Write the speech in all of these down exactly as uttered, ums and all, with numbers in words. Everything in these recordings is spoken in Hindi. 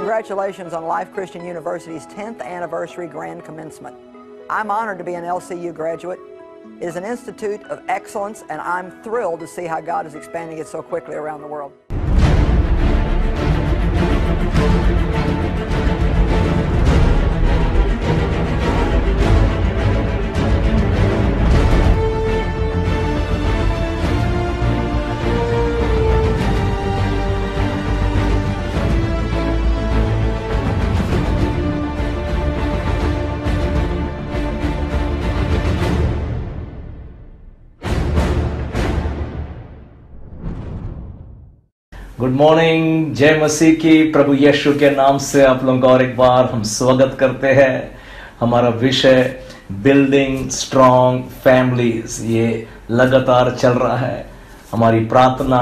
Congratulations on Life Christian University's tenth anniversary grand commencement. I'm honored to be an L C U graduate. It is an institute of excellence, and I'm thrilled to see how God is expanding it so quickly around the world. Good morning, जय मसीह की। प्रभु यीशु के नाम से आप लोगों का और एक बार हम स्वागत करते हैं। हमारा विषय बिल्डिंग स्ट्रॉन्ग फैमिलीज, ये लगातार चल रहा है। हमारी प्रार्थना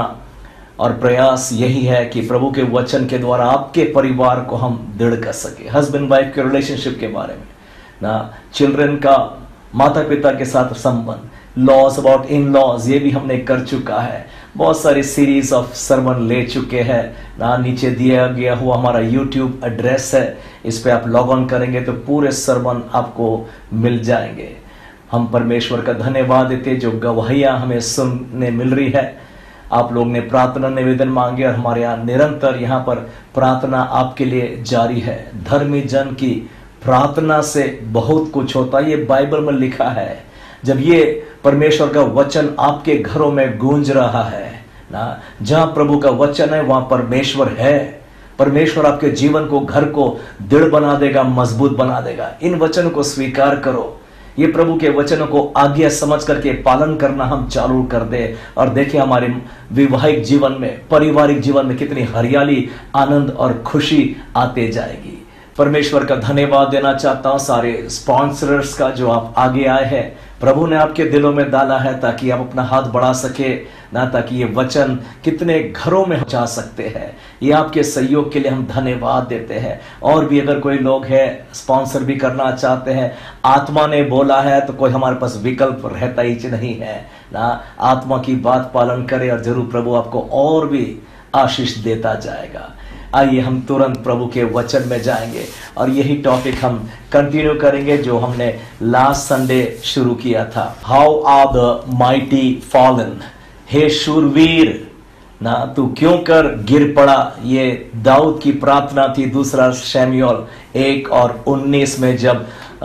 और प्रयास यही है कि प्रभु के वचन के द्वारा आपके परिवार को हम दृढ़ कर सके। हस्बैंड वाइफ के रिलेशनशिप के बारे में ना, चिल्ड्रन का माता पिता के साथ संबंध, लॉज अबाउट इन लॉज, ये भी हमने कर चुका है। बहुत सारी सीरीज ऑफ सरमन ले चुके हैं ना। नीचे दिया गया हुआ हमारा यूट्यूब एड्रेस है, इस पे आप लॉग ऑन करेंगे तो पूरे सरमन आपको मिल जाएंगे। हम परमेश्वर का धन्यवाद देते जो गवाहियां हमें सुनने मिल रही है। आप लोग ने प्रार्थना निवेदन मांगे और हमारे यहाँ निरंतर यहाँ पर प्रार्थना आपके लिए जारी है। धर्मी जन की प्रार्थना से बहुत कुछ होता है, ये बाइबल में लिखा है। जब ये परमेश्वर का वचन आपके घरों में गूंज रहा है ना, जहां प्रभु का वचन है वहां परमेश्वर है। परमेश्वर आपके जीवन को, घर को दृढ़ बना देगा, मजबूत बना देगा। इन वचनों को स्वीकार करो। ये प्रभु के वचनों को आज्ञा समझ करके पालन करना हम चालू कर दे और देखिए हमारे वैवाहिक जीवन में, पारिवारिक जीवन में कितनी हरियाली, आनंद और खुशी आते जाएगी। परमेश्वर का धन्यवाद देना चाहता हूं सारे स्पॉन्सरर्स का जो आप आगे आए हैं। प्रभु ने आपके दिलों में डाला है ताकि आप अपना हाथ बढ़ा सके ना, ताकि ये वचन कितने घरों में जा सकते हैं। ये आपके सहयोग के लिए हम धन्यवाद देते हैं। और भी अगर कोई लोग है स्पॉन्सर भी करना चाहते हैं, आत्मा ने बोला है तो कोई हमारे पास विकल्प रहता ही नहीं है ना। आत्मा की बात पालन करें और जरूर प्रभु आपको और भी आशीष देता जाएगा। आइए हम तुरंत प्रभु के वचन में जाएंगे और यही टॉपिक हम कंटिन्यू करेंगे जो हमने लास्ट संडे शुरू किया था। How are the mighty fallen, हे शूरवीर ना तू क्यों कर गिर पड़ा। ये दाऊद की प्रार्थना थी। दूसरा शमूएल एक और उन्नीस में जब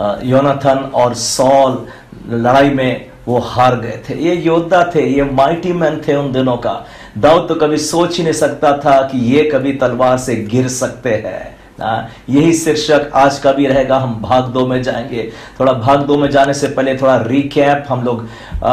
योनाथन और सॉल लड़ाई में वो हार गए थे। ये योद्धा थे, ये माइटी मैन थे उन दिनों का। दाऊद तो कभी सोच ही नहीं सकता था कि ये कभी तलवार से गिर सकते हैं ना। यही शीर्षक आज का भी रहेगा। हम भाग दो में जाएंगे। थोड़ा भाग दो में जाने से पहले थोड़ा रिकैप हम लोग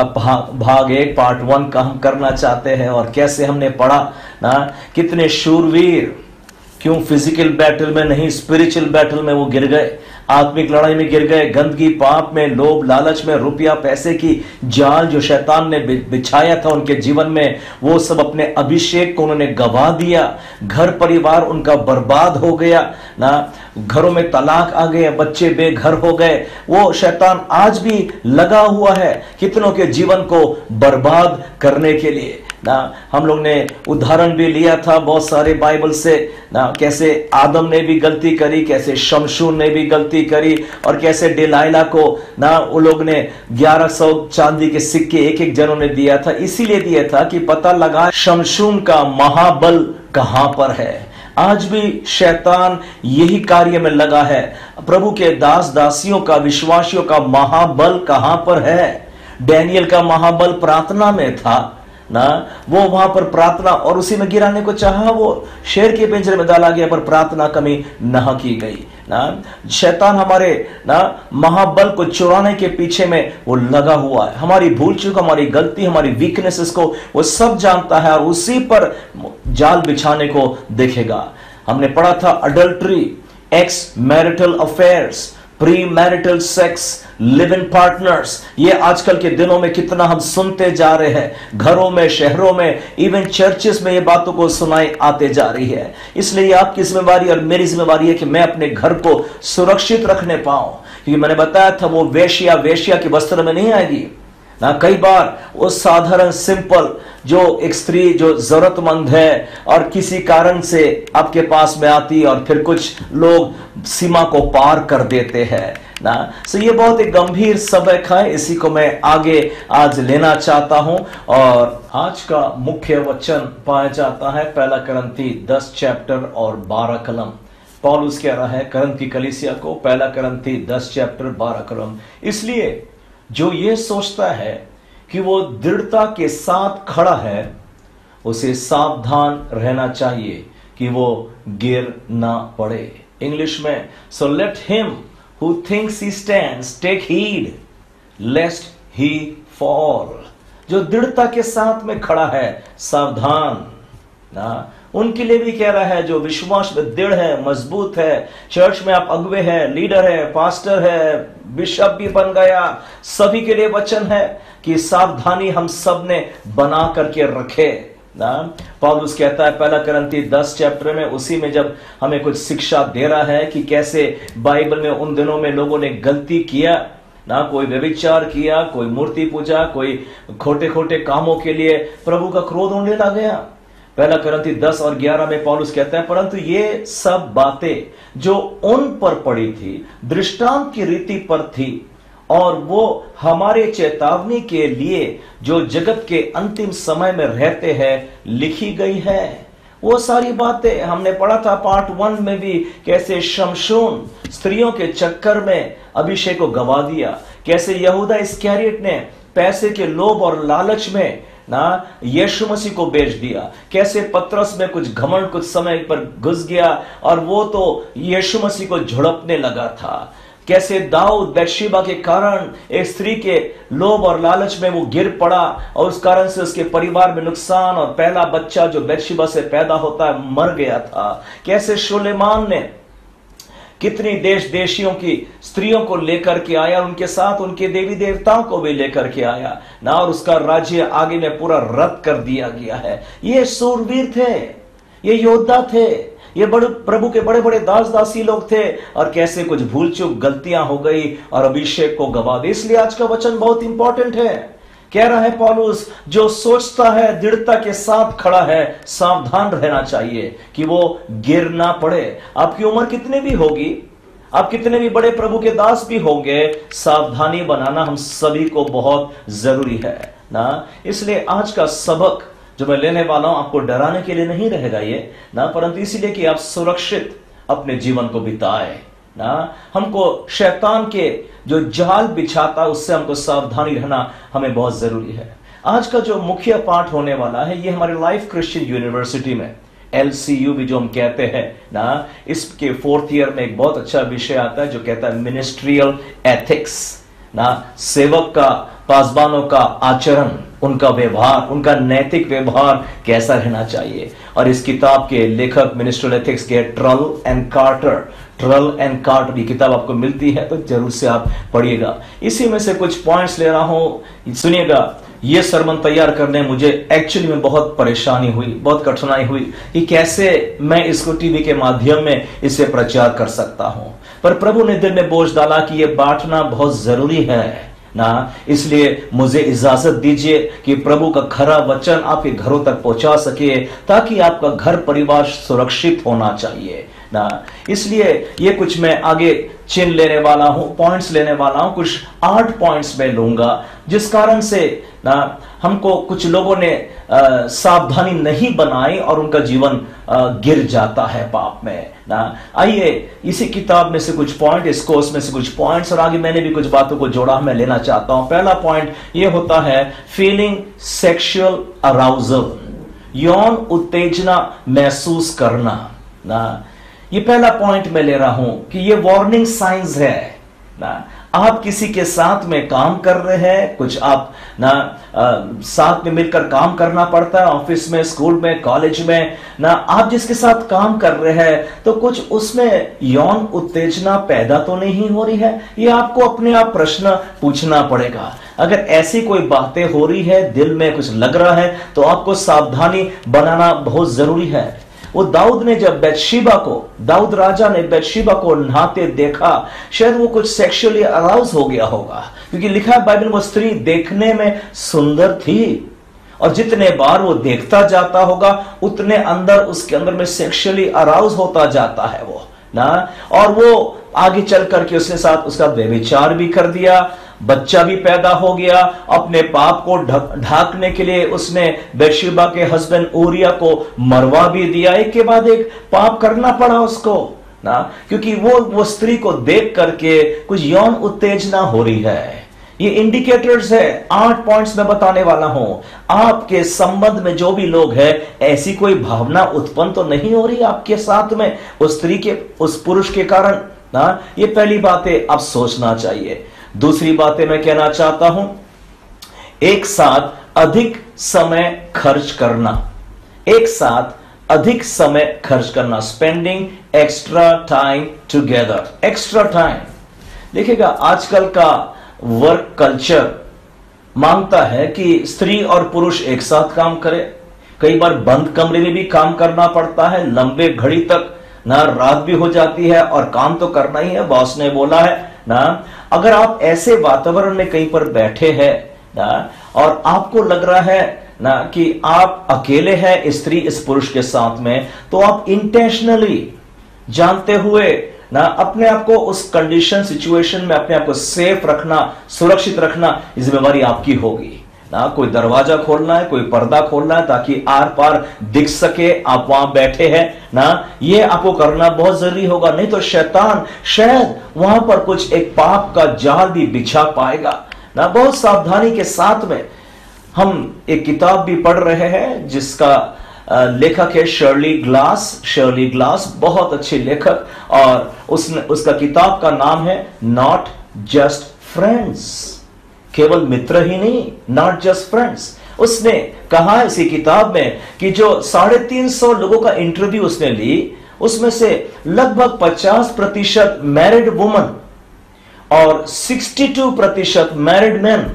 भाग एक पार्ट वन का हम करना चाहते हैं और कैसे हमने पढ़ा ना, कितने शूरवीर क्यों फिजिकल बैटल में नहीं, स्पिरिचुअल बैटल में वो गिर गए, आत्मिक लड़ाई में गिर गए। गंदगी, पाप में, लोभ, लालच में, रुपया पैसे की जाल जो शैतान ने बिछाया था उनके जीवन में, वो सब अपने अभिषेक को उन्होंने गवा दिया। घर परिवार उनका बर्बाद हो गया ना। घरों में तलाक आ गए, बच्चे बेघर हो गए। वो शैतान आज भी लगा हुआ है कितनों के जीवन को बर्बाद करने के लिए ना। हम लोग ने उदाहरण भी लिया था बहुत सारे बाइबल से ना, कैसे आदम ने भी गलती करी, कैसे शमशून ने भी गलती करी और कैसे डिलाइला को ना वो लोग ने ग्यारह सौ चांदी के सिक्के एक एक जनों ने दिया था। इसीलिए दिया था कि पता लगा शमशून का महाबल कहां पर है। आज भी शैतान यही कार्य में लगा है। प्रभु के दास दासियों का, विश्वासियों का महाबल कहां पर है। डैनियल का महाबल प्रार्थना में था ना, वो वहां पर प्रार्थना और उसी में गिराने को चाहा, वो शेर के पिंजरे में डाला गया पर प्रार्थना कमी न की गई ना। शैतान हमारे ना महाबल को चुराने के पीछे में वो लगा हुआ है। हमारी भूल चूक, हमारी गलती, हमारी वीकनेसेस को वो सब जानता है और उसी पर जाल बिछाने को देखेगा। हमने पढ़ा था adultery, ex marital affairs, pre marital sex, live in partners, ये आजकल के दिनों में कितना हम सुनते जा रहे हैं। घरों में, शहरों में, इवन चर्चेस में ये बातों को सुनाई आते जा रही है। इसलिए आपकी जिम्मेवारी और मेरी जिम्मेवारी है कि मैं अपने घर को सुरक्षित रखने पाऊं। क्योंकि मैंने बताया था वो वेश्या वेश्या के वस्त्र में नहीं आएगी, ना कई बार वो साधारण सिंपल जो एक स्त्री जो जरूरतमंद है और किसी कारण से आपके पास में आती और फिर कुछ लोग सीमा को पार कर देते हैं ना। सो ये बहुत एक गंभीर सबक है, इसी को मैं आगे आज लेना चाहता हूं। और आज का मुख्य वचन पाया जाता है पहला करंथी दस चैप्टर और बारह कलम। पौलुस कह रहा है करंथ की कलीसिया को, पहला करंथी दस चैप्टर बारह कलम, इसलिए जो ये सोचता है कि वो दृढ़ता के साथ खड़ा है उसे सावधान रहना चाहिए कि वो गिर ना पड़े। इंग्लिश में, so let him who thinks he stands take heed lest he fall। जो दृढ़ता के साथ में खड़ा है सावधान ना, उनके लिए भी कह रहा है जो विश्वास में दृढ़ है, मजबूत है, चर्च में आप अगुवे हैं, लीडर है, पास्टर है, बिशप भी बन गया, सभी के लिए वचन है कि सावधानी हम सब ने बना करके रखे ना। पौलुस कहता है पहला करंथी दस चैप्टर में, उसी में जब हमें कुछ शिक्षा दे रहा है कि कैसे बाइबल में उन दिनों में लोगों ने गलती किया ना, कोई व्यभिचार किया, कोई मूर्ति पूजा, कोई खोटे खोटे कामों के लिए प्रभु का क्रोध होने लग गया। पहला करंथी दस और ग्यारह में पौलुस कहता है परंतु ये सब बातें जो उन पर पड़ी थी दृष्टांत की रीति पर थी और वो हमारे चेतावनी के लिए जो जगत के अंतिम समय में रहते हैं लिखी गई है। वो सारी बातें हमने पढ़ा था पार्ट वन में भी, कैसे शमशून स्त्रियों के चक्कर में अभिषेक को गवा दिया, कैसे यहूदा इस्करियोत ने पैसे के लोभ और लालच में ना यीशु मसीह को बेच दिया, कैसे पतरस में कुछ घमंड कुछ समय पर घुस गया और वो तो यीशु मसीह को झड़पने लगा था, कैसे दाऊद बैतशेबा के कारण एक स्त्री के लोभ और लालच में वो गिर पड़ा और उस कारण से उसके परिवार में नुकसान और पहला बच्चा जो बैतशेबा से पैदा होता है मर गया था, कैसे सुलेमान ने कितनी देश देशियों की स्त्रियों को लेकर के आया, उनके साथ उनके देवी देवताओं को भी लेकर के आया ना, और उसका राज्य आगे में पूरा रद्द कर दिया गया है। ये सूरवीर थे, ये योद्धा थे, ये बड़े प्रभु के बड़े बड़े दास दासी लोग थे, और कैसे कुछ भूल चूक गलतियां हो गई और अभिषेक को गवा दे। इसलिए आज का वचन बहुत इंपॉर्टेंट है। कह रहा है पौलुस जो सोचता है दृढ़ता के साथ खड़ा है सावधान रहना चाहिए कि वो गिर ना पड़े। आपकी उम्र कितनी भी होगी, आप कितने भी बड़े प्रभु के दास भी होंगे, सावधानी बनाना हम सभी को बहुत जरूरी है ना। इसलिए आज का सबक जो मैं लेने वाला हूं आपको डराने के लिए नहीं रहेगा ये ना, परंतु इसीलिए कि आप सुरक्षित अपने जीवन को बिताए ना। हमको शैतान के जो जाल बिछाता है उससे हमको सावधानी रहना हमें बहुत जरूरी है। आज का जो मुख्य पाठ होने वाला है ये हमारे लाइफ क्रिश्चियन यूनिवर्सिटी में एल सी यू भी जो हम कहते हैं ना, इसके फोर्थ ईयर में एक बहुत अच्छा विषय आता है जो कहता है मिनिस्ट्रियल एथिक्स ना, सेवक का पासबानों का आचरण, उनका व्यवहार, उनका नैतिक व्यवहार कैसा रहना चाहिए। और इस किताब के लेखक मिनिस्ट्रियल एथिक्स के Trull and Carter, Trull and Carter की किताब आपको मिलती है तो जरूर से आप पढ़िएगा। इसी में से कुछ पॉइंट्स ले रहा हूं, सुनिएगा। ये सरमन तैयार करने मुझे एक्चुअली में बहुत परेशानी हुई, बहुत कठिनाई हुई कि कैसे मैं इसको टीवी के माध्यम में इसे प्रचार कर सकता हूं, पर प्रभु ने दिल में बोझ डाला कि यह बांटना बहुत जरूरी है ना, इसलिए मुझे इजाजत दीजिए कि प्रभु का खरा वचन आपके घरों तक पहुंचा सके ताकि आपका घर परिवार सुरक्षित होना चाहिए ना। इसलिए ये कुछ मैं आगे चिन्ह लेने वाला हूं, पॉइंट्स लेने वाला हूं, कुछ आठ पॉइंट्स मैं लूंगा जिस कारण से ना हमको कुछ लोगों ने आ, सावधानी नहीं बनाई और उनका जीवन आ, गिर जाता है पाप में ना। आइए इसी किताब में से कुछ पॉइंट, इस कोर्स में से कुछ पॉइंट्स, और आगे मैंने भी कुछ बातों को जोड़ा मैं लेना चाहता हूं। पहला पॉइंट ये होता है फीलिंग सेक्सुअल अराउजल, यौन उत्तेजना महसूस करना ना। ये पहला पॉइंट मैं ले रहा हूं कि ये वार्निंग साइंस है ना। आप किसी के साथ में काम कर रहे हैं, कुछ आप ना आ, साथ में मिलकर काम करना पड़ता है, ऑफिस में, स्कूल में, कॉलेज में ना, आप जिसके साथ काम कर रहे हैं तो कुछ उसमें यौन उत्तेजना पैदा तो नहीं हो रही है, ये आपको अपने आप प्रश्न पूछना पड़ेगा। अगर ऐसी कोई बातें हो रही है, दिल में कुछ लग रहा है, तो आपको सावधानी बनाना बहुत जरूरी है। वो दाऊद ने जब बैतशेबा को दाऊद राजा ने बैतशेबा को नहाते देखा, शायद वो कुछ सेक्सुअली अराउज हो गया होगा, क्योंकि लिखा है बाइबल में वो स्त्री देखने में सुंदर थी, और जितने बार वो देखता जाता होगा उतने अंदर उसके अंदर में सेक्सुअली अराउज होता जाता है वो ना, और वो आगे चल करके उसके साथ उसका व्यभिचार भी कर दिया, बच्चा भी पैदा हो गया। अपने पाप को ढांकने के लिए उसने बैतशेबा के हस्बैंड ऊरिया को मरवा भी दिया, एक के बाद एक पाप करना पड़ा उसको ना, क्योंकि वो वो स्त्री को देख करके कुछ यौन उत्तेजना हो रही है। ये इंडिकेटर्स है, आठ पॉइंट्स में बताने वाला हूं। आपके संबंध में जो भी लोग हैं, ऐसी कोई भावना उत्पन्न तो नहीं हो रही आपके साथ में उस स्त्री के, उस पुरुष के कारण ना। ये पहली बात है, आप सोचना चाहिए। दूसरी बातें मैं कहना चाहता हूं, एक साथ अधिक समय खर्च करना, एक साथ अधिक समय खर्च करना, spending extra time together, extra time. देखिएगा, आजकल का वर्क कल्चर मांगता है कि स्त्री और पुरुष एक साथ काम करें। कई बार बंद कमरे में भी काम करना पड़ता है, लंबे घड़ी तक ना, रात भी हो जाती है और काम तो करना ही है, बॉस ने बोला है ना। अगर आप ऐसे वातावरण में कहीं पर बैठे हैं ना, और आपको लग रहा है ना कि आप अकेले हैं स्त्री इस पुरुष के साथ में, तो आप इंटेंशनली जानते हुए ना अपने आप को उस कंडीशन सिचुएशन में अपने आप को सेफ रखना, सुरक्षित रखना, जिम्मेवारी आपकी होगी ना। कोई दरवाजा खोलना है, कोई पर्दा खोलना है ताकि आर पार दिख सके आप वहां बैठे हैं ना, ये आपको करना बहुत जरूरी होगा। नहीं तो शैतान शायद वहां पर कुछ एक पाप का जाल भी बिछा पाएगा ना। बहुत सावधानी के साथ में हम एक किताब भी पढ़ रहे हैं जिसका लेखक है शर्ली ग्लास। शर्ली ग्लास बहुत अच्छी लेखक, और उसने उसका किताब का नाम है नॉट जस्ट फ्रेंड्स, केवल मित्र ही नहीं, नॉट जस्ट फ्रेंड्स। उसने कहा इसी किताब में कि जो साढ़े तीन सौ लोगों का इंटरव्यू उसने ली, उसमें से लगभग पचास प्रतिशत मैरिड वुमन और बासठ प्रतिशत married man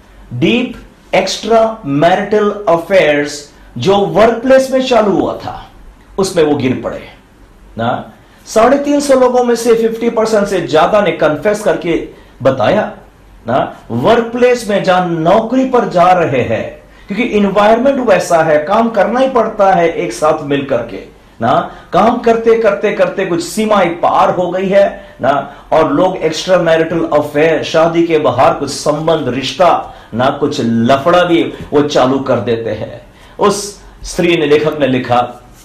deep extra marital affairs जो वर्क प्लेस में चालू हुआ था उसमें वो गिर पड़े ना। साढ़े तीन सौ लोगों में से पचास परसेंट से ज्यादा ने कन्फेस करके बताया ना, वर्क प्लेस में जहां नौकरी पर जा रहे हैं, क्योंकि इन्वायरमेंट वैसा है, काम करना ही पड़ता है एक साथ मिल करके ना। काम करते करते करते कुछ सीमाएं पार हो गई है ना, और लोग एक्स्ट्रा मैरिटल अफेयर, शादी के बाहर कुछ संबंध, रिश्ता ना, कुछ लफड़ा भी वो चालू कर देते हैं। उस स्त्री ने, लेखक ने लिखा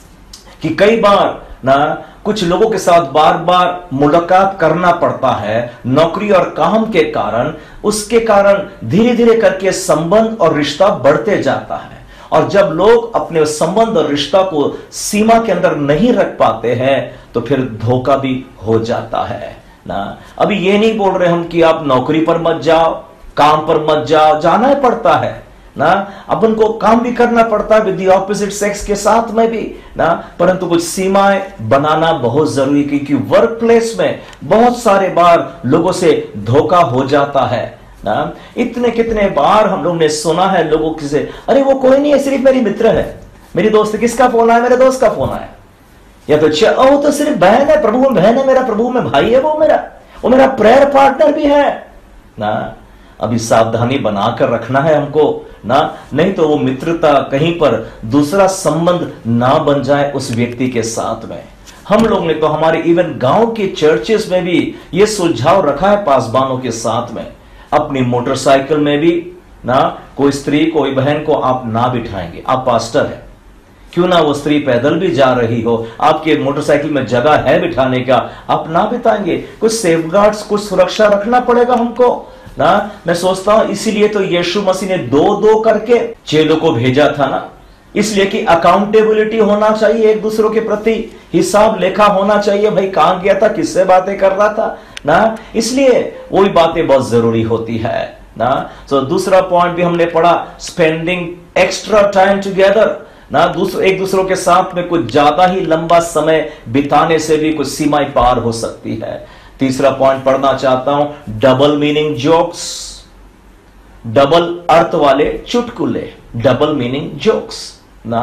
कि कई बार ना कुछ लोगों के साथ बार बार मुलाकात करना पड़ता है नौकरी और काम के कारण। उसके कारण धीरे धीरे करके संबंध और रिश्ता बढ़ते जाता है, और जब लोग अपने संबंध और रिश्ता को सीमा के अंदर नहीं रख पाते हैं तो फिर धोखा भी हो जाता है ना। अभी ये नहीं बोल रहे हम कि आप नौकरी पर मत जाओ, काम पर मत जाओ, जाना ही पड़ता है ना, अपन को काम भी करना पड़ता है विद द ऑपोजिट सेक्स के साथ में भी ना, परंतु कुछ सीमाएं बनाना बहुत जरूरी, क्योंकि वर्क प्लेस में बहुत सारे बार लोगों से धोखा हो जाता है ना। इतने कितने बार हम लोग ने सुना है लोगों से, अरे वो कोई नहीं है, सिर्फ मेरी मित्र है, मेरी दोस्त। किसका फोन आया? मेरे दोस्त का फोन आया। या तो वो तो सिर्फ बहन है, प्रभु में बहन है मेरा, प्रभु में भाई है, वो मेरा वो मेरा प्रेयर पार्टनर भी है ना। अभी सावधानी बनाकर रखना है हमको ना, नहीं तो वो मित्रता कहीं पर दूसरा संबंध ना बन जाए उस व्यक्ति के साथ में। हम लोग ने तो हमारे इवन गांव के चर्चेस में भी ये सुझाव रखा है पासबानों के साथ में, अपनी मोटरसाइकिल में भी ना कोई स्त्री, कोई बहन को आप ना बिठाएंगे। आप पास्टर हैं, क्यों ना वो स्त्री पैदल भी जा रही हो, आपके मोटरसाइकिल में जगह है बिठाने का, आप ना बिठाएंगे। कुछ सेफगार्ड्स, कुछ सुरक्षा रखना पड़ेगा हमको ना। मैं सोचता हूं इसीलिए तो यीशु मसीह ने दो दो करके चेलों को भेजा था ना, इसलिए कि अकाउंटेबिलिटी होना चाहिए, एक दूसरों के प्रति हिसाब लेखा होना चाहिए। भाई कहां गया था, किससे बातें कर रहा था ना, इसलिए वही बातें बहुत जरूरी होती है ना। तो दूसरा पॉइंट भी हमने पढ़ा, स्पेंडिंग एक्स्ट्रा टाइम टुगेदर ना, दूसरे एक दूसरों के साथ में कुछ ज्यादा ही लंबा समय बिताने से भी कुछ सीमाएं पार हो सकती है। तीसरा पॉइंट पढ़ना चाहता हूं, डबल मीनिंग जोक्स, डबल अर्थ वाले चुटकुले, डबल मीनिंग जोक्स ना।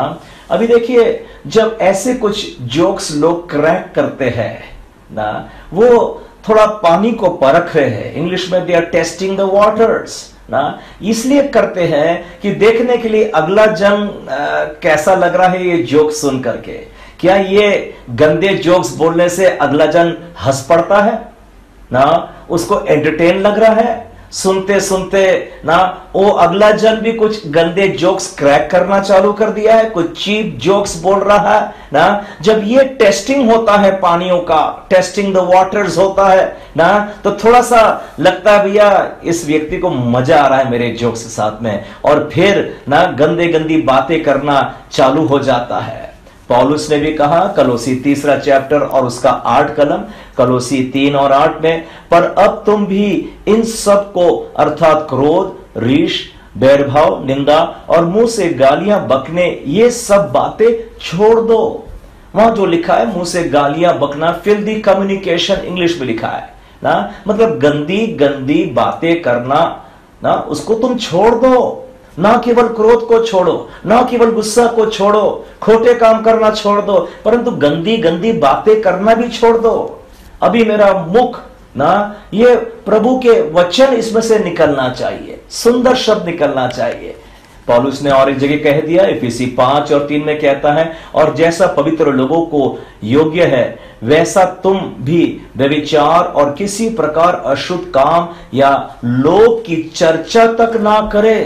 अभी देखिए, जब ऐसे कुछ जोक्स लोग क्रैक करते हैं ना, वो थोड़ा पानी को परख रहे हैं। इंग्लिश में they are testing the waters ना, इसलिए करते हैं कि देखने के लिए अगला जन आ, कैसा लग रहा है ये जोक सुन करके। क्या ये गंदे जोक्स बोलने से अगला जन हंस पड़ता है ना, उसको एंटरटेन लग रहा है सुनते सुनते ना, वो अगला जन भी कुछ गंदे जोक्स क्रैक करना चालू कर दिया है, कुछ चीप जोक्स बोल रहा है ना। जब ये टेस्टिंग होता है पानियों का, टेस्टिंग द वाटर्स होता है ना, तो थोड़ा सा लगता है भैया इस व्यक्ति को मजा आ रहा है मेरे जोक्स के साथ में, और फिर ना गंदे गंदी बातें करना चालू हो जाता है। पौलुस ने भी कहा कलोसी तीसरा चैप्टर और उसका आठ कलम, कलोसी तीन और आठ में, पर अब तुम भी इन सब को अर्थात क्रोध, रीश, बैरभाव, निंदा और मुंह से गालियां बकने, ये सब बातें छोड़ दो। वहां जो लिखा है मुंह से गालियां बकना, फिल्दी कम्युनिकेशन इंग्लिश में लिखा है ना, मतलब गंदी गंदी बातें करना ना, उसको तुम छोड़ दो। ना केवल क्रोध को छोड़ो, ना केवल गुस्सा को छोड़ो, खोटे काम करना छोड़ दो, परंतु गंदी गंदी बातें करना भी छोड़ दो। अभी मेरा मुख ना, ये प्रभु के वचन इसमें से निकलना चाहिए, सुंदर शब्द निकलना चाहिए। पौलुस ने और एक जगह कह दिया, इफिसी पांच और तीन में कहता है, और जैसा पवित्र लोगों को योग्य है वैसा तुम भी व्यभिचार और किसी प्रकार अशुद्ध काम या लोभ की चर्चा तक ना करे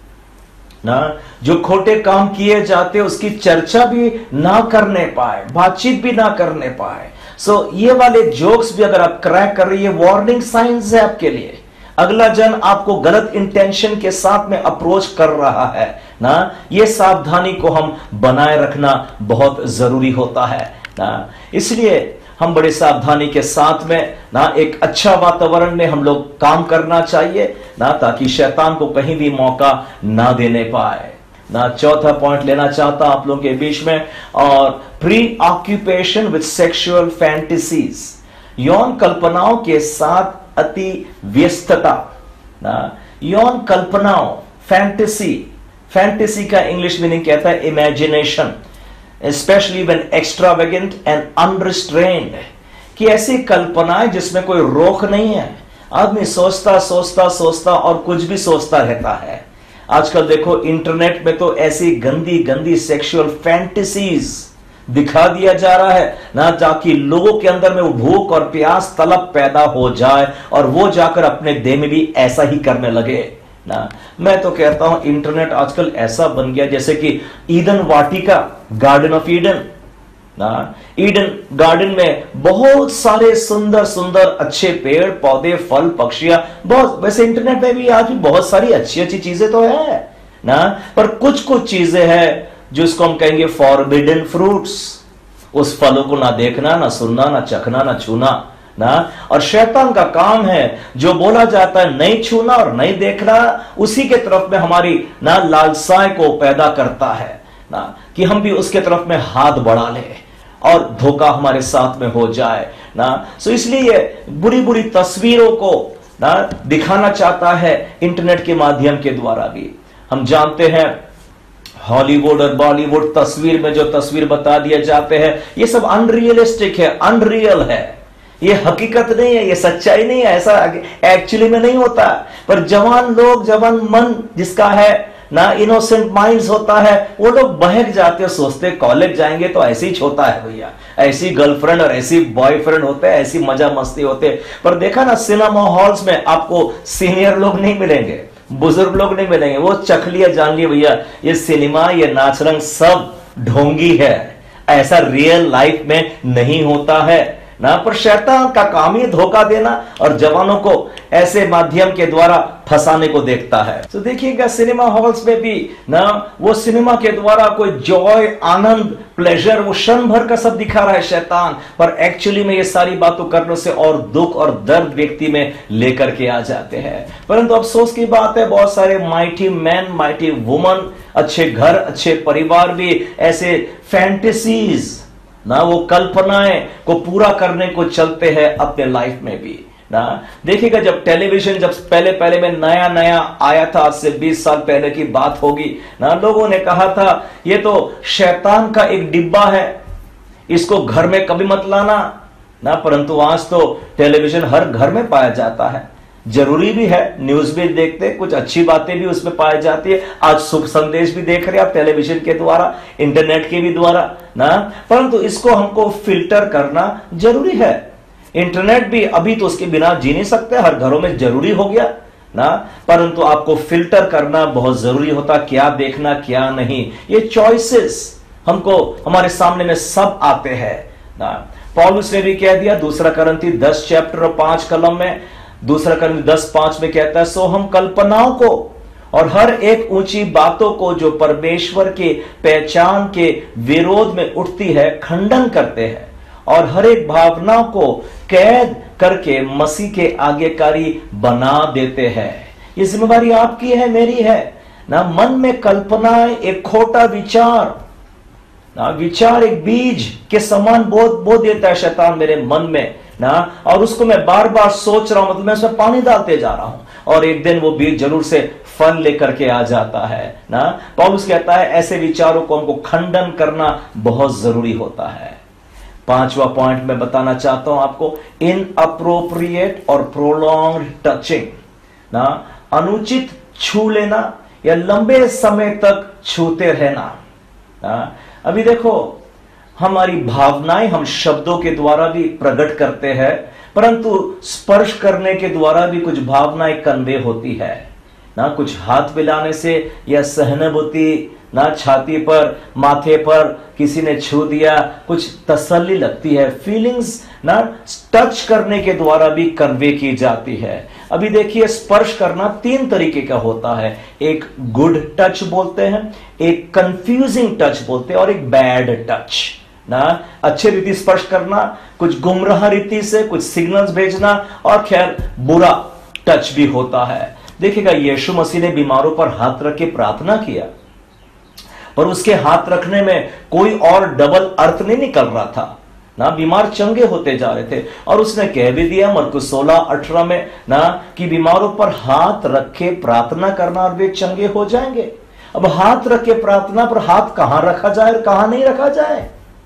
ना। जो खोटे काम किए जाते उसकी चर्चा भी ना करने पाए, बातचीत भी ना करने पाए। सो so, ये वाले जोक्स भी अगर आप क्रैक कर रही है, वार्निंग साइंस है आपके लिए। अगला जन आपको गलत इंटेंशन के साथ में अप्रोच कर रहा है ना, ये सावधानी को हम बनाए रखना बहुत जरूरी होता है ना। इसलिए हम बड़े सावधानी के साथ में ना एक अच्छा वातावरण में हम लोग काम करना चाहिए ना, ताकि शैतान को कहीं भी मौका ना देने पाए ना। चौथा पॉइंट लेना चाहता आप लोगों के बीच में, और pre occupation with sexual fantasies, यौन कल्पनाओं के साथ अति व्यस्तता ना। यौन कल्पनाओं, फैंटेसी, फैंटेसी का इंग्लिश मीनिंग कहता है imagination, especially when extravagant and unrestrained, कि ऐसी कल्पनाएं जिसमें कोई रोक नहीं है। आदमी सोचता सोचता सोचता और कुछ भी सोचता रहता है। आजकल देखो इंटरनेट में तो ऐसी गंदी गंदी सेक्सुअल फैंटेसीज दिखा दिया जा रहा है ना, ताकि लोगों के अंदर में वो भूख और प्यास तलब पैदा हो जाए और वो जाकर अपने देह में भी ऐसा ही करने लगे ना। मैं तो कहता हूं इंटरनेट आजकल ऐसा बन गया जैसे कि ईडन वाटिका, गार्डन ऑफ ईडन ना। ईडन गार्डन में बहुत सारे सुंदर सुंदर अच्छे पेड़ पौधे, फल, पक्षियां, बहुत, वैसे इंटरनेट में भी आज भी बहुत सारी अच्छी अच्छी चीजें तो है ना, पर कुछ कुछ चीजें हैं जिसको हम कहेंगे फॉरबिडन फ्रूट्स। उस फलों को ना देखना, ना सुनना, ना चखना, ना छूना ना। और शैतान का काम है जो बोला जाता है नहीं छूना और नहीं देखना, उसी के तरफ में हमारी ना लालसाएं को पैदा करता है ना, कि हम भी उसके तरफ में हाथ बढ़ा ले और धोखा हमारे साथ में हो जाए ना। सो इसलिए बुरी बुरी तस्वीरों को ना दिखाना चाहता है इंटरनेट के माध्यम के द्वारा भी। हम जानते हैं हॉलीवुड और बॉलीवुड तस्वीर में जो तस्वीर बता दिए जाते हैं, ये सब अनरियलिस्टिक है, अनरियल है, ये हकीकत नहीं है, ये सच्चाई नहीं है, ऐसा एक्चुअली में नहीं होता। पर जवान लोग, जवान मन जिसका है ना, इनोसेंट माइंड्स होता है, वो लोग बहक जाते हैं, सोचते कॉलेज जाएंगे तो ऐसे ही होता है भैया, ऐसी गर्लफ्रेंड और ऐसी बॉयफ्रेंड होते हैं, ऐसी मजा मस्ती होते हैं। पर देखा ना सिनेमा हॉल्स में आपको सीनियर लोग नहीं मिलेंगे, बुजुर्ग लोग नहीं मिलेंगे, वो चख लिया, जान लिया भैया ये सिनेमा, ये नाच रंग सब ढोंगी है, ऐसा रियल लाइफ में नहीं होता है ना। पर शैतान का काम ही धोखा देना और जवानों को ऐसे माध्यम के द्वारा फंसाने को देखता है। तो देखिएगा सिनेमा हॉल्स में भी ना, वो सिनेमा के द्वारा कोई जॉय, आनंद, प्लेजर, वो क्षण भर का सब दिखा रहा है शैतान, पर एक्चुअली में ये सारी बातों करने से और दुख और दर्द व्यक्ति में लेकर के आ जाते हैं। परंतु अफसोस की बात है, बहुत सारे माइटी मैन, माइटी वुमन, अच्छे घर, अच्छे परिवार भी ऐसे फैंटेसीज ना, वो कल्पनाएं को पूरा करने को चलते हैं अपने लाइफ में भी ना। देखिएगा जब टेलीविजन जब पहले पहले में नया नया आया था, आज से बीस साल पहले की बात होगी ना, लोगों ने कहा था ये तो शैतान का एक डिब्बा है, इसको घर में कभी मत लाना ना। परंतु आज तो टेलीविजन हर घर में पाया जाता है, जरूरी भी है, न्यूज भी देखते, कुछ अच्छी बातें भी उसमें पाई जाती है। आज शुभ संदेश भी देख रहे हैं आप टेलीविजन के द्वारा, इंटरनेट के भी द्वारा ना। परंतु इसको हमको फिल्टर करना जरूरी है। इंटरनेट भी अभी तो उसके बिना जी नहीं सकते, हर घरों में जरूरी हो गया ना, परंतु आपको फिल्टर करना बहुत जरूरी होता, क्या देखना क्या नहीं। ये चॉइसेस हमको हमारे सामने में सब आते हैं ना। पौलुस ने भी कह दिया दूसरा करंती दस चैप्टर और पांच कलम में, दूसरा करंती दस पांच में कहता है, सो हम कल्पनाओं को और हर एक ऊंची बातों को जो परमेश्वर के पहचान के विरोध में उठती है खंडन करते हैं, और हर एक भावना को कैद करके मसीह के आज्ञाकारी बना देते हैं। ये जिम्मेवारी आपकी है, मेरी है ना। मन में कल्पनाएं एक खोटा विचार ना, विचार एक बीज के समान बो बो देता है शैतान मेरे मन में ना, और उसको मैं बार बार सोच रहा हूं, मतलब मैं उसमें पानी डालते जा रहा हूं, और एक दिन वो बीज जरूर से फल लेकर के आ जाता है ना। पौलुस कहता है ऐसे विचारों को हमको खंडन करना बहुत जरूरी होता है। पांचवा पॉइंट मैं बताना चाहता हूं आपको, इन अप्रोप्रिएट और प्रोलॉन्ग्ड टचिंग ना, अनुचित छू लेना या लंबे समय तक छूते रहना ना। अभी देखो हमारी भावनाएं हम शब्दों के द्वारा भी प्रकट करते हैं, परंतु स्पर्श करने के द्वारा भी कुछ भावनाएं कन्वे होती है ना। कुछ हाथ मिलाने से या सहानुभूति ना, छाती पर माथे पर किसी ने छू दिया, कुछ तसल्ली लगती है, फीलिंग्स ना टच करने के द्वारा भी कन्वे की जाती है। अभी देखिए स्पर्श करना तीन तरीके का होता है, एक गुड टच बोलते हैं, एक कंफ्यूजिंग टच बोलते हैं, और एक बैड टच ना। अच्छे रीति स्पर्श करना, कुछ गुमराह रीति से कुछ सिग्नल्स भेजना, और खैर बुरा टच भी होता है। देखिएगा यीशु मसीह ने बीमारों पर हाथ रख के प्रार्थना किया, पर उसके हाथ रखने में कोई और डबल अर्थ नहीं निकल रहा था ना। बीमार चंगे होते जा रहे थे, और उसने कह भी दिया मरकुस सोलह अठारह में ना कि बीमारों पर हाथ रख के प्रार्थना करना और वे चंगे हो जाएंगे। अब हाथ रख के प्रार्थना पर हाथ कहां रखा जाए और कहां नहीं रखा जाए,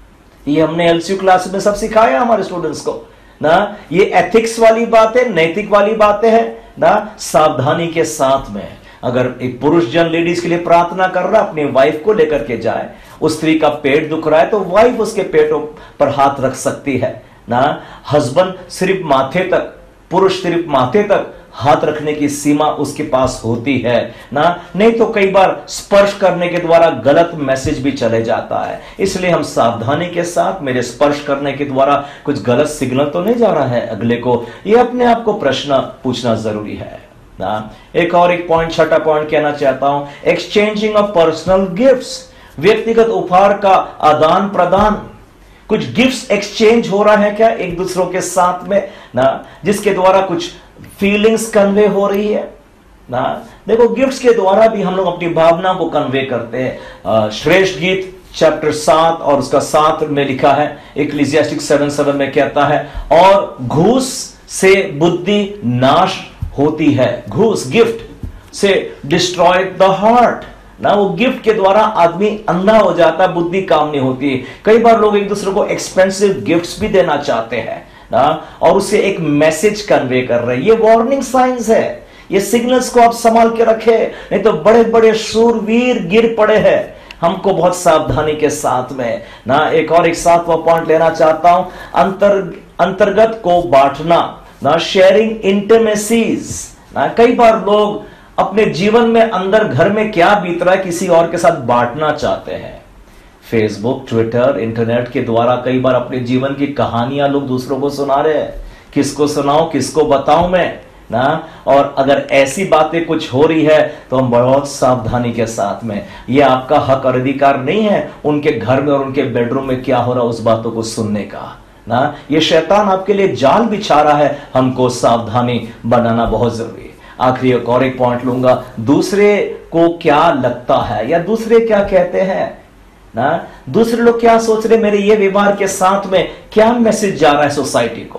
ये हमने एलसीयू क्लास में सब सिखाया हमारे स्टूडेंट्स को ना। ये एथिक्स वाली बात है, नैतिक वाली बातें हैं ना। सावधानी के साथ में अगर एक पुरुष जन लेडीज के लिए प्रार्थना कर रहा है, अपनी वाइफ को लेकर के जाए, उस स्त्री का पेट दुख रहा है तो वाइफ उसके पेटों पर हाथ रख सकती है ना। हस्बैंड सिर्फ माथे तक, पुरुष सिर्फ माथे तक हाथ रखने की सीमा उसके पास होती है ना। नहीं तो कई बार स्पर्श करने के द्वारा गलत मैसेज भी चले जाता है, इसलिए हम सावधानी के साथ, मेरे स्पर्श करने के द्वारा कुछ गलत सिग्नल तो नहीं जा रहा है अगले को, ये अपने आप को प्रश्न पूछना जरूरी है ना। एक और एक पॉइंट, छठा पॉइंट कहना चाहता हूं, एक्सचेंजिंग ऑफ पर्सनल गिफ्ट्स, व्यक्तिगत उपहार का आदान प्रदान। कुछ गिफ्ट्स एक्सचेंज हो रहा है क्या एक दूसरों के साथ में ना, जिसके द्वारा कुछ फीलिंग्स कन्वे हो रही है ना। देखो गिफ्ट्स के द्वारा भी हम लोग अपनी भावना को कन्वे करते हैं। श्रेष्ठ गीत चैप्टर सात और उसका सात में लिखा है, इक्लेसियास्टिक्स सेवन सेवन में कहता है, और घूस से बुद्धि नाश होती है। घूस गिफ्ट से डिस्ट्रॉय द हार्ट ना, वो गिफ्ट के द्वारा आदमी अंधा हो जाता है, बुद्धि काम नहीं होती। कई बार लोग एक दूसरे को एक्सपेंसिव गिफ्ट्स भी देना चाहते हैं ना, और उससे एक मैसेज कन्वे कर रहे हैं। ये वार्निंग साइंस है, ये सिग्नल्स को आप संभाल के रखे, नहीं तो बड़े बड़े शूरवीर गिर पड़े हैं। हमको बहुत सावधानी के साथ में ना। एक और एक सातवां पॉइंट लेना चाहता हूं, अंतर अंतर्गत को बांटना ना, शेयरिंग इंटिमेसीज ना। कई बार लोग अपने जीवन में अंदर घर में क्या बीत रहा है किसी और के साथ बांटना चाहते हैं। फेसबुक, ट्विटर, इंटरनेट के द्वारा कई बार अपने जीवन की कहानियां लोग दूसरों को सुना रहे हैं। किसको सुनाऊं, किसको बताऊं मैं ना। और अगर ऐसी बातें कुछ हो रही है तो हम बहुत सावधानी के साथ में, ये आपका हक और अधिकार नहीं है उनके घर में और उनके बेडरूम में क्या हो रहा है उस बातों को सुनने का ना। ये शैतान आपके लिए जाल बिछा रहा है, हमको सावधानी बनाना बहुत जरूरी है। आखिरी एक और एक पॉइंट लूंगा, दूसरे को क्या लगता है या दूसरे क्या कहते हैं ना। दूसरे लोग क्या सोच रहे, मेरे ये व्यवहार के साथ में क्या मैसेज जा रहा है सोसाइटी को।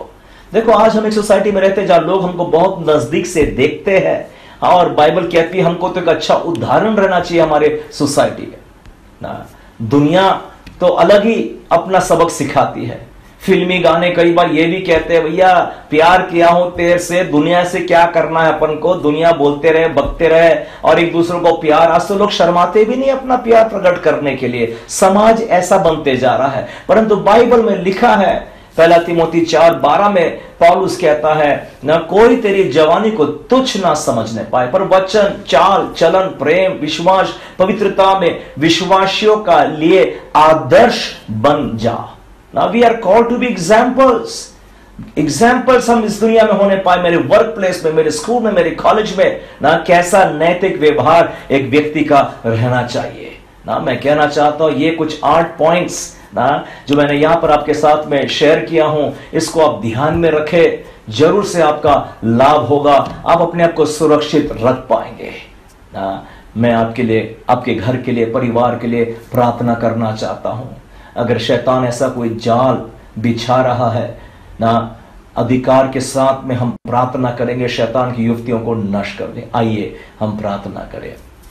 देखो आज हम एक सोसाइटी में रहते हैं जहां लोग हमको बहुत नजदीक से देखते हैं और बाइबल कहती है हमको तो एक अच्छा उदाहरण रहना चाहिए हमारे सोसाइटी में ना। दुनिया तो अलग ही अपना सबक सिखाती है। फिल्मी गाने कई बार ये भी कहते हैं भैया प्यार किया हो तेरे से, दुनिया से क्या करना है अपन को, दुनिया बोलते रहे बकते रहे और एक दूसरे को प्यार। आज तो लोग शर्माते भी नहीं अपना प्यार प्रकट करने के लिए, समाज ऐसा बनते जा रहा है। परंतु बाइबल में लिखा है पहला तिमोथी चार बारह में पौलुस कहता है न कोई तेरी जवानी को तुच्छ ना समझने पाए, पर वचन चाल चलन प्रेम विश्वास पवित्रता में विश्वासियों का लिए आदर्श बन जा। Now we are called to be examples. Examples हम इस दुनिया में होने पाए, मेरे वर्क प्लेस में, मेरे स्कूल में, मेरे कॉलेज में ना कैसा नैतिक व्यवहार एक व्यक्ति का रहना चाहिए ना। मैं कहना चाहता हूं ये कुछ आठ पॉइंट्स ना जो मैंने यहां पर आपके साथ में शेयर किया हूं, इसको आप ध्यान में रखें, जरूर से आपका लाभ होगा, आप अपने आप को सुरक्षित रख पाएंगे ना। मैं आपके लिए, आपके घर के लिए, परिवार के लिए प्रार्थना करना चाहता हूं। अगर शैतान ऐसा कोई जाल बिछा रहा है ना, अधिकार के साथ में हम प्रार्थना करेंगे शैतान की युक्तियों को नष्ट कर दें। आइए हम प्रार्थना करें।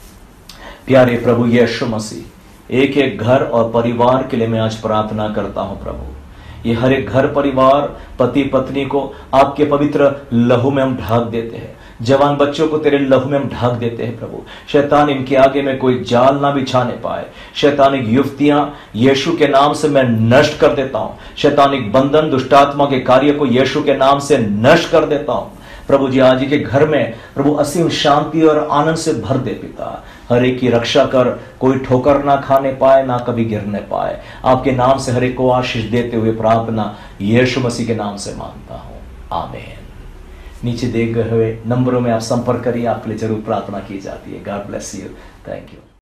प्यारे प्रभु यीशु मसीह, एक एक घर और परिवार के लिए मैं आज प्रार्थना करता हूं प्रभु। ये हर एक घर परिवार पति पत्नी को आपके पवित्र लहू में हम ढक देते हैं, जवान बच्चों को तेरे लहू में हम ढक देते हैं प्रभु। शैतान इनके आगे में कोई जाल ना बिछाने पाए। शैतानिक युक्तियां यीशु के नाम से मैं नष्ट कर देता हूं। शैतानिक बंधन दुष्टात्मा के कार्य को यीशु के नाम से नष्ट कर देता हूं प्रभु जी। आज के घर में प्रभु असीम शांति और आनंद से भर दे पिता। हर एक की रक्षा कर, कोई ठोकर ना खाने पाए, ना कभी गिरने पाए। आपके नाम से हर एक को आशीष देते हुए प्रार्थना यीशु मसीह के नाम से मांगता हूं, आमीन। नीचे दिए गए हुए नंबरों में आप संपर्क करिए, आपके लिए जरूर प्रार्थना की जाती है। God bless you, thank you.